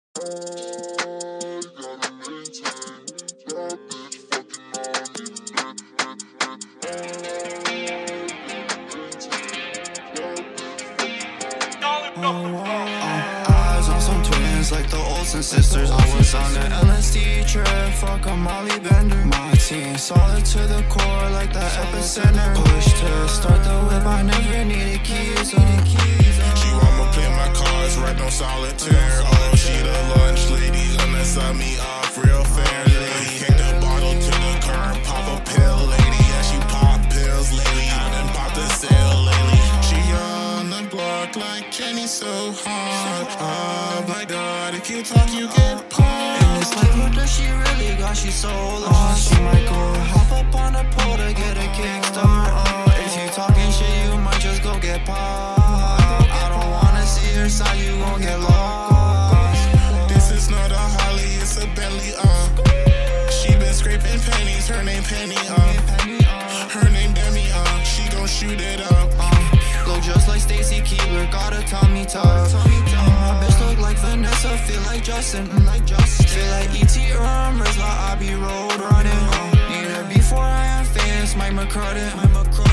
Eyes on some twins like the Olsen sisters. I was on the LSD trip, fuck a Molly Bender. My team solid to the core like the epicenter. Push to start the whip, I never needed keys. She want me play my cards, right, no solitaire. Oh, she the lunch lady, gonna sub me off real fair, lady. Kick the bottle to the curb, pop a pill, lady. Yeah, she pop pills lately, I done popped the sale lately. She on the block like Kenny so hard. Oh my God, if you talk, you get popped. In this life, what does she really got? She's so lost. She might go hop up on a pole to get a kickstart. If you talking shit, you might just go get popped. I don't wanna see her side, you gon' get lost. This is not a Holly, it's a Bentley, She been scraping pennies, her name Penny, Her name Demi, she gon' shoot it up. Look just like Stacy Keebler, got a tummy tuck. My bitch look like Vanessa, feel like Justin, feel like E.T. or Rizla, I be road running. Need her before I am famous, Mike McCrudden.